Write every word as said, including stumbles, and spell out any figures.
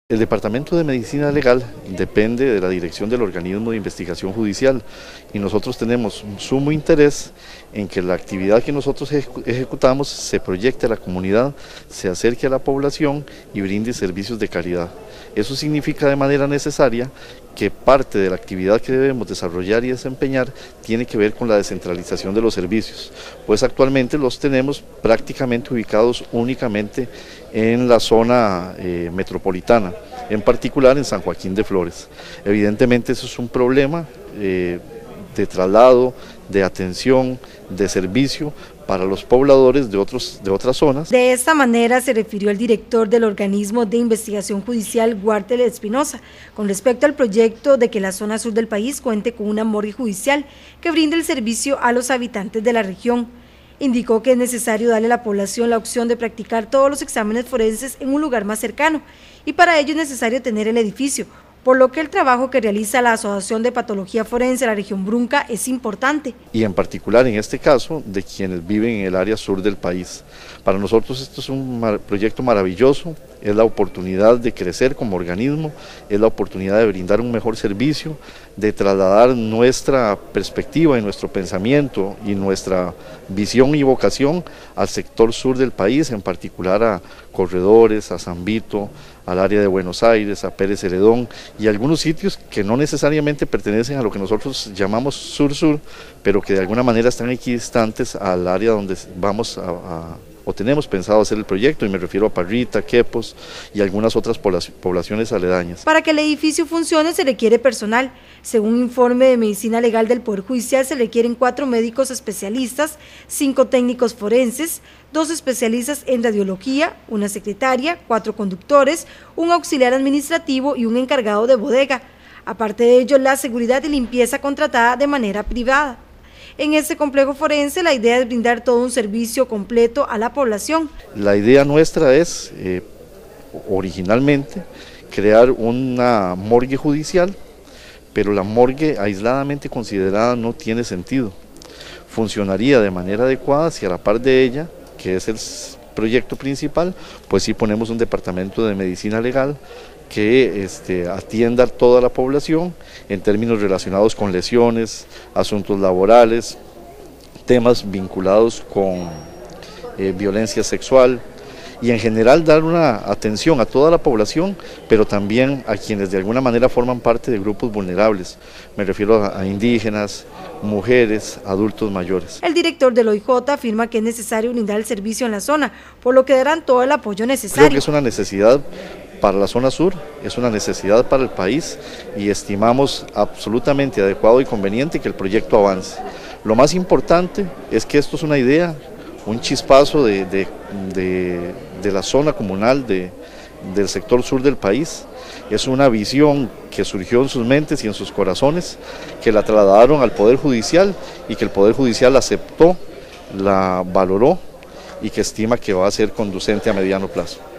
El Departamento de Medicina Legal depende de la dirección del organismo de investigación judicial y nosotros tenemos un sumo interés en que la actividad que nosotros ejecutamos se proyecte a la comunidad, se acerque a la población y brinde servicios de calidad. Eso significa de manera necesaria que parte de la actividad que debemos desarrollar y desempeñar tiene que ver con la descentralización de los servicios, pues actualmente los tenemos prácticamente ubicados únicamente en la zona eh, metropolitana, en particular en San Joaquín de Flores. Evidentemente eso es un problema eh, de traslado, de atención, de servicio para los pobladores de, otros, de otras zonas. De esta manera se refirió el director del organismo de investigación judicial, Walter Espinosa, con respecto al proyecto de que la zona sur del país cuente con una morgue judicial que brinde el servicio a los habitantes de la región. Indicó que es necesario darle a la población la opción de practicar todos los exámenes forenses en un lugar más cercano y para ello es necesario tener el edificio, por lo que el trabajo que realiza la Asociación de Patología Forense de la región Brunca es importante. Y en particular en este caso de quienes viven en el área sur del país. Para nosotros esto es un mar- proyecto maravilloso, es la oportunidad de crecer como organismo, es la oportunidad de brindar un mejor servicio, de trasladar nuestra perspectiva y nuestro pensamiento y nuestra visión y vocación al sector sur del país, en particular a Corredores, a San Vito, al área de Buenos Aires, a Pérez Celedón y algunos sitios que no necesariamente pertenecen a lo que nosotros llamamos sur-sur, pero que de alguna manera están equidistantes al área donde vamos a, a o tenemos pensado hacer el proyecto, y me refiero a Parrita, Quepos y algunas otras poblaciones aledañas. Para que el edificio funcione se requiere personal. Según un informe de Medicina Legal del Poder Judicial, se requieren cuatro médicos especialistas, cinco técnicos forenses, dos especialistas en radiología, una secretaria, cuatro conductores, un auxiliar administrativo y un encargado de bodega. Aparte de ello, la seguridad y limpieza contratada de manera privada. En este complejo forense la idea es brindar todo un servicio completo a la población. La idea nuestra es, eh, originalmente, crear una morgue judicial, pero la morgue aisladamente considerada no tiene sentido. Funcionaría de manera adecuada si a la par de ella, que es el proyecto principal, pues sí ponemos un departamento de medicina legal que este, atienda a toda la población en términos relacionados con lesiones, asuntos laborales, temas vinculados con eh, violencia sexual y en general dar una atención a toda la población, pero también a quienes de alguna manera forman parte de grupos vulnerables. Me refiero a, a indígenas, mujeres, adultos mayores. El director del O I J afirma que es necesario brindar el servicio en la zona, por lo que darán todo el apoyo necesario. Creo que es una necesidad para la zona sur, es una necesidad para el país y estimamos absolutamente adecuado y conveniente que el proyecto avance. Lo más importante es que esto es una idea, un chispazo de, de, de, de la zona comunal de, del sector sur del país, es una visión que surgió en sus mentes y en sus corazones, que la trasladaron al Poder Judicial y que el Poder Judicial aceptó, la valoró y que estima que va a ser conducente a mediano plazo.